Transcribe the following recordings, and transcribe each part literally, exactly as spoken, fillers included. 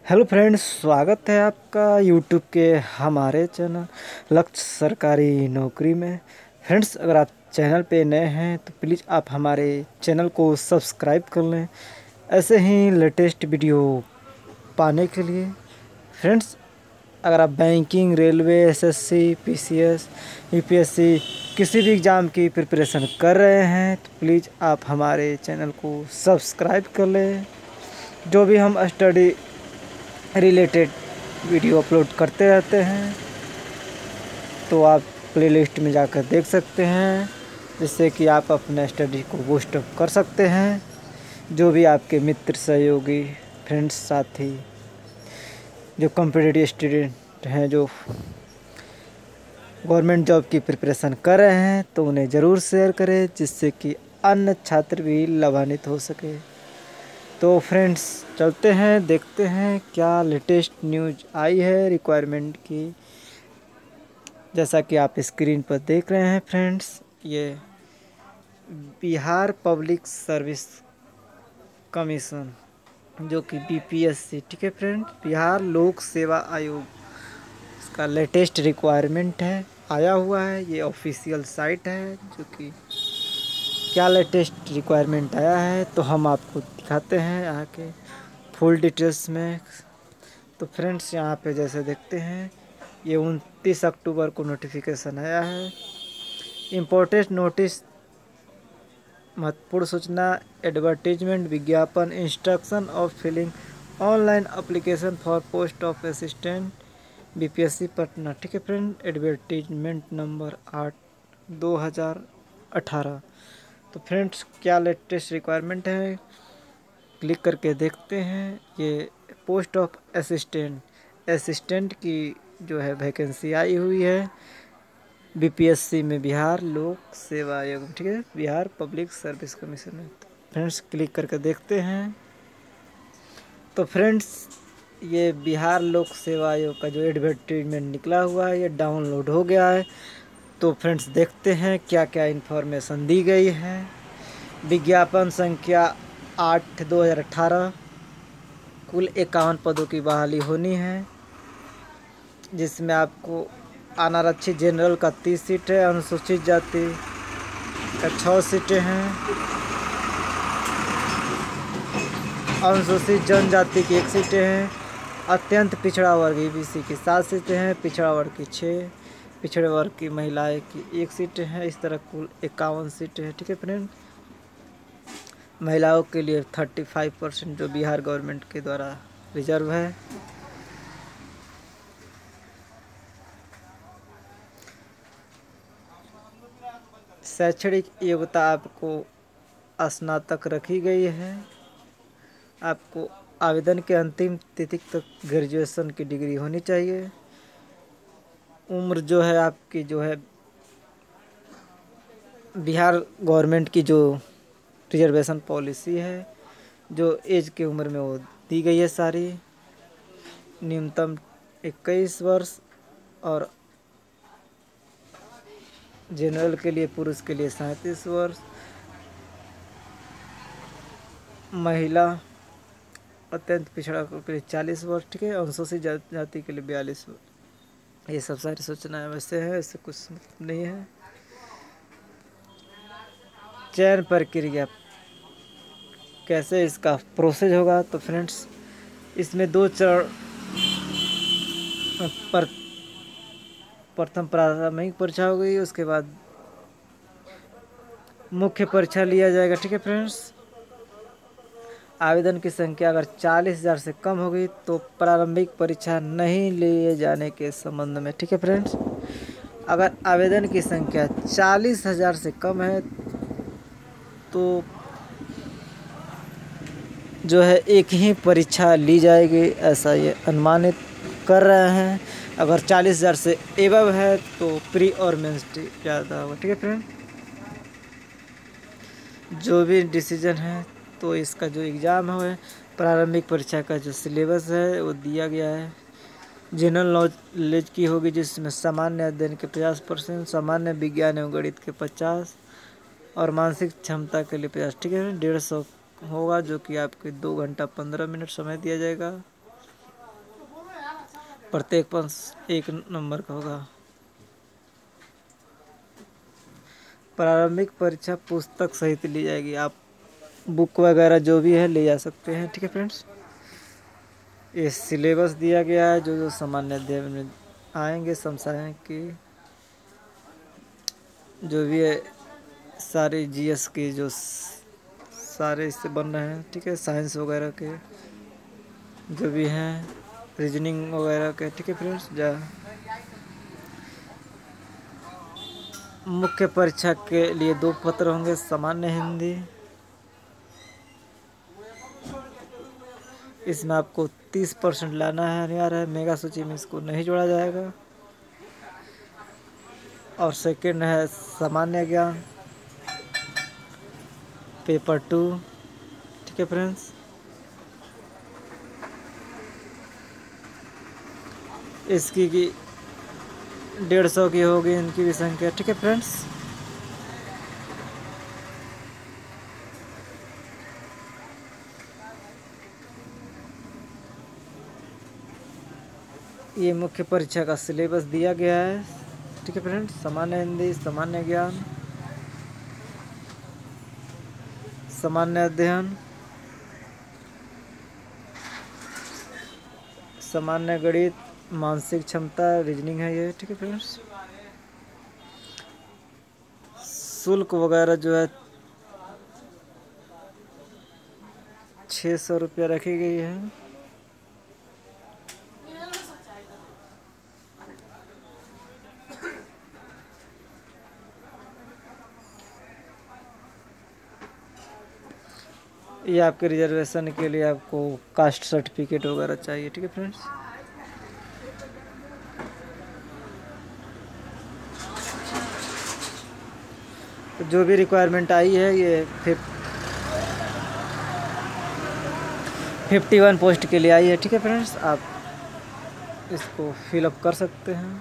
Hello friends, स्वागत है आपका यूट्यूब के हमारे चैनल लक्ष्य सरकारी नौकरी में। फ्रेंड्स, अगर आप चैनल पे नए हैं तो प्लीज़ आप हमारे चैनल को सब्सक्राइब कर लें ऐसे ही लेटेस्ट वीडियो पाने के लिए। फ्रेंड्स, अगर आप banking, railway, SSC, PCS, UPSC किसी भी एग्ज़ाम की प्रिपरेशन कर रहे हैं तो प्लीज़ आप हमारे चैनल को सब्सक्राइब कर लें। जो भी हम स्टडी रिलेटेड वीडियो अपलोड करते रहते हैं तो आप प्लेलिस्ट में जाकर देख सकते हैं, जिससे कि आप अपने स्टडी को बूस्ट अप कर सकते हैं। जो भी आपके मित्र, सहयोगी, फ्रेंड्स, साथी जो कॉम्पिटिटिव स्टूडेंट हैं, जो गवर्नमेंट जॉब की प्रिपरेशन कर रहे हैं, तो उन्हें ज़रूर शेयर करें, जिससे कि अन्य छात्र भी लाभान्वित हो सके। तो फ्रेंड्स, चलते हैं, देखते हैं क्या लेटेस्ट न्यूज़ आई है रिक्वायरमेंट की। जैसा कि आप स्क्रीन पर देख रहे हैं फ्रेंड्स, ये बिहार पब्लिक सर्विस कमीशन जो कि बीपीएससी, ठीक है फ्रेंड्स, बिहार लोक सेवा आयोग, इसका लेटेस्ट रिक्वायरमेंट है, आया हुआ है। ये ऑफिशियल साइट है जो कि क्या लेटेस्ट रिक्वायरमेंट आया है तो हम आपको दिखाते हैं यहाँ के फुल डिटेल्स में। तो फ्रेंड्स, यहाँ पे जैसे देखते हैं, ये उनतीस अक्टूबर को नोटिफिकेशन आया है। इम्पोर्टेंट नोटिस, महत्वपूर्ण सूचना, एडवर्टीजमेंट, विज्ञापन, instruction of filling online application for post of assistant BPSC Patna, ठीक है फ्रेंड। एडवर्टीजमेंट नंबर आठ दो हज़ार अठारह। तो फ्रेंड्स, क्या लेटेस्ट रिक्वायरमेंट है, क्लिक करके देखते हैं। ये पोस्ट ऑफ असिस्टेंट असिस्टेंट की जो है वैकेंसी आई हुई है बीपीएससी में, बिहार लोक सेवा आयोग, ठीक है, बिहार पब्लिक सर्विस कमीशन में। फ्रेंड्स, क्लिक करके देखते हैं। तो फ्रेंड्स, ये बिहार लोक सेवा आयोग का जो एडवर्टीजमेंट निकला हुआ है, ये डाउनलोड हो गया है। तो फ्रेंड्स, देखते हैं क्या क्या इन्फॉर्मेशन दी गई है। विज्ञापन संख्या आठ दो हज़ार अठारह, कुल इक्यावन पदों की बहाली होनी है, जिसमें आपको अनारक्षित जनरल का तीस सीट है, अनुसूचित जाति का छः सीटें हैं, अनुसूचित जनजाति की एक सीटें हैं, अत्यंत पिछड़ा वर्ग ईबीसी की सात सीटें हैं, पिछड़ा वर्ग की छः, पिछड़े वर्ग की महिलाएं की एक सीटें हैं। इस तरह कुल इक्यावन सीटें हैं, ठीक है फ्रेंड। महिलाओं के लिए पैंतीस परसेंट जो बिहार गवर्नमेंट के द्वारा रिजर्व है। शैक्षणिक योग्यता आपको स्नातक रखी गई है। आपको आवेदन के अंतिम तिथि तक ग्रेजुएशन की डिग्री होनी चाहिए। उम्र जो है आपकी, जो है बिहार गवर्नमेंट की जो रिजर्वेशन पॉलिसी है, जो एज की उम्र में वो दी गई है सारी, न्यूनतम इक्कीस वर्ष, और जनरल के लिए, पुरुष के लिए सैंतीस वर्ष, महिला अत्यंत पिछड़ा के लिए चालीस वर्ष, ठीक है, अनुसूचित जाति के लिए बयालीस वर्ष। ये सब सारी सूचनाएं वैसे हैं, इससे कुछ मतलब नहीं है। चयन प्रक्रिया कैसे इसका प्रोसेस होगा, तो फ्रेंड्स, इसमें दो चरण, पर प्रथम प्रारंभिक परीक्षा हो गई, उसके बाद मुख्य परीक्षा लिया जाएगा, ठीक है फ्रेंड्स। आवेदन की संख्या अगर चालीस हज़ार से कम हो गई तो प्रारंभिक परीक्षा नहीं लिए जाने के संबंध में, ठीक है फ्रेंड्स। अगर आवेदन की संख्या चालीस हज़ार से कम है तो जो है एक ही परीक्षा ली जाएगी, ऐसा ये अनुमानित कर रहे हैं। अगर चालीस हज़ार से एबव है तो प्री और मेंस ज़्यादा होगा, ठीक है फ्रेंड। जो भी डिसीजन है, तो इसका जो एग्ज़ाम है, प्रारंभिक परीक्षा का जो सिलेबस है वो दिया गया है। जनरल नॉलेज की होगी, जिसमें सामान्य अध्ययन के पचास परसेंट, सामान्य विज्ञान एवं गणित के पचास, और मानसिक क्षमता के लिए पचास, ठीक है। डेढ़ सौ होगा, जो कि आपके दो घंटा पंद्रह मिनट समय दिया जाएगा। प्रत्येक प्रश्न एक नंबर का होगा। प्रारंभिक परीक्षा पुस्तक सहित ली जाएगी, आप बुक वगैरह जो भी है ले जा सकते हैं। ठीक है फ्रेंड्स, ये सिलेबस दिया गया है जो जो सामान्य अध्ययन में आएंगे, समझाएं कि जो भी है सारे जीएस के जो सारे इससे बन रहे हैं। ठीक है, साइंस वगैरह के जो भी हैं, रीजनिंग वगैरह के। ठीक है फ्रेंड्स, जा मुख्य परीक्षा के लिए दो पत्र होंगे, सामान्य हिंदी, इसमें आपको तीस परसेंट लाना है, अनिवार्य है, मेगा सूची में इसको नहीं जोड़ा जाएगा। और सेकंड है सामान्य ज्ञान, पेपर टू। ठीक है फ्रेंड्स, इसकी की डेढ़ सौ की होगी इनकी भी संख्या। ठीक है फ्रेंड्स, ये मुख्य परीक्षा का सिलेबस दिया गया है। ठीक है फ्रेंड्स, सामान्य हिंदी, सामान्य ज्ञान, सामान्य अध्ययन, सामान्य गणित, मानसिक क्षमता, रीजनिंग है ये। ठीक है फ्रेंड्स, शुल्क वगैरह जो है छः सौ रुपया रखी गई है। ये आपके रिजर्वेशन के लिए आपको कास्ट सर्टिफिकेट वगैरह चाहिए। ठीक है फ्रेंड्स, तो जो भी रिक्वायरमेंट आई है ये फिफ्टी वन पोस्ट के लिए आई है। ठीक है फ्रेंड्स, आप इसको फिलअप कर सकते हैं।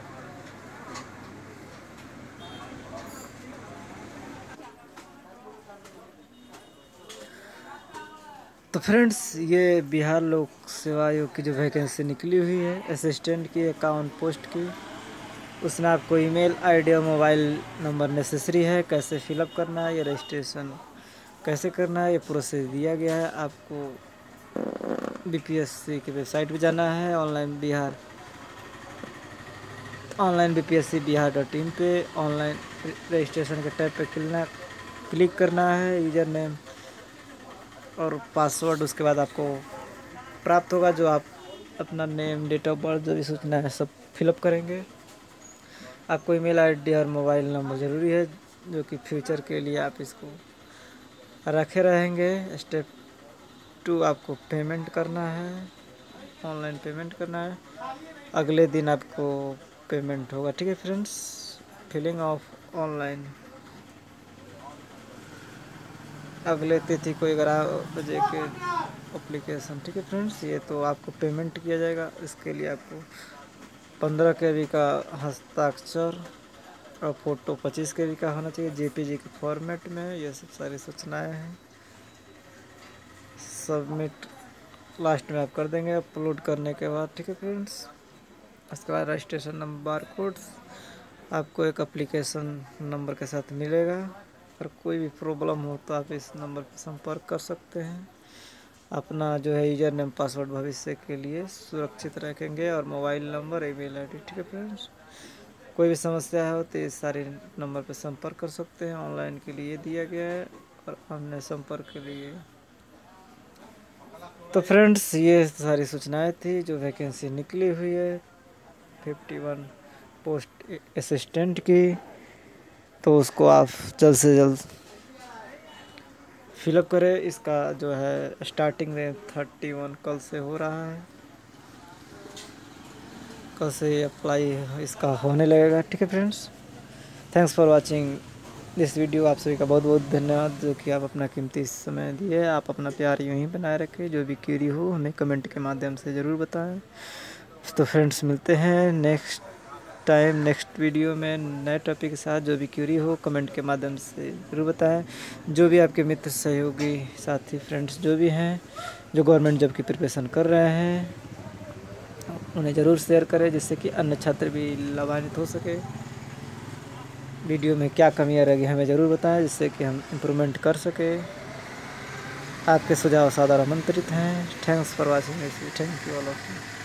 तो फ्रेंड्स, ये बिहार लोक सेवा आयोग की जो वैकेंसी निकली हुई है असिस्टेंट की इक्यावन पोस्ट की, उसमें आपको ईमेल आईडी और मोबाइल नंबर नेसेसरी है। कैसे फिलअप करना है, ये रजिस्ट्रेशन कैसे करना है, ये प्रोसेस दिया गया है। आपको बीपीएससी की वेबसाइट पे जाना है, online Bihar online B P S C Bihar dot in पे ऑनलाइन रजिस्ट्रेशन के टैब पे क्लिक क्लिक करना है। यूजर नेम और पासवर्ड उसके बाद आपको प्राप्त होगा, जो आप अपना नेम, डेट ऑफ बर्थ, जो भी सूचना है सब फिलअप करेंगे। आपको ईमेल आईडी और मोबाइल नंबर ज़रूरी है, जो कि फ्यूचर के लिए आप इसको रखे रहेंगे। स्टेप टू, आपको पेमेंट करना है, ऑनलाइन पेमेंट करना है, अगले दिन आपको पेमेंट होगा। ठीक है फ्रेंड्स, फिलिंग ऑफ ऑनलाइन अगले तिथि को ग्यारह बजे के एप्लीकेशन। ठीक है फ्रेंड्स, ये तो आपको पेमेंट किया जाएगा। इसके लिए आपको पंद्रह के बी का हस्ताक्षर और फोटो पच्चीस के बी का होना चाहिए, जेपीजी के फॉर्मेट में। ये सब सारी सूचनाएं हैं। सबमिट लास्ट में आप कर देंगे अपलोड करने के बाद। ठीक है फ्रेंड्स, उसके बाद रजिस्ट्रेशन नंबर, बार कोड्स आपको एक एप्लीकेशन नंबर के साथ मिलेगा। अगर कोई भी प्रॉब्लम हो तो आप इस नंबर पर संपर्क कर सकते हैं। अपना जो है यूजर नेम पासवर्ड भविष्य के लिए सुरक्षित रखेंगे, और मोबाइल नंबर, ईमेल आईडी। ठीक है फ्रेंड्स, कोई भी समस्या हो तो इस सारे नंबर पर संपर्क कर सकते हैं। ऑनलाइन के लिए दिया गया है और अन्य संपर्क के लिए। तो फ्रेंड्स, ये सारी सूचनाएं थी जो वैकेंसी निकली हुई है फिफ्टी वन पोस्ट असिस्टेंट की। तो उसको आप जल्द से जल्द फिलअप करें। इसका जो है स्टार्टिंग में थर्टी वन कल से हो रहा है, कल से अप्लाई इसका होने लगेगा। ठीक है friends, thanks for watching this video. आप सभी का बहुत बहुत धन्यवाद, जो कि आप अपना कीमती समय दिए। आप अपना प्यार यूं ही बनाए रखें। जो भी क्यूरी हो हमें कमेंट के माध्यम से ज़रूर बताएं। तो फ्रेंड्स, मिलते हैं नेक्स्ट टाइम नेक्स्ट वीडियो में नए टॉपिक के साथ। जो भी क्यूरी हो कमेंट के माध्यम से ज़रूर बताएं। जो भी आपके मित्र, सहयोगी, साथी, फ्रेंड्स जो भी हैं जो गवर्नमेंट जॉब की प्रिपरेशन कर रहे हैं, उन्हें ज़रूर शेयर करें, जिससे कि अन्य छात्र भी लाभान्वित हो सके। वीडियो में क्या कमियां रह गई हमें ज़रूर बताएं, जिससे कि हम इम्प्रूवमेंट कर सके। आपके सुझाव सादर आमंत्रित हैं। Thanks for watching this video. Thank you all of you.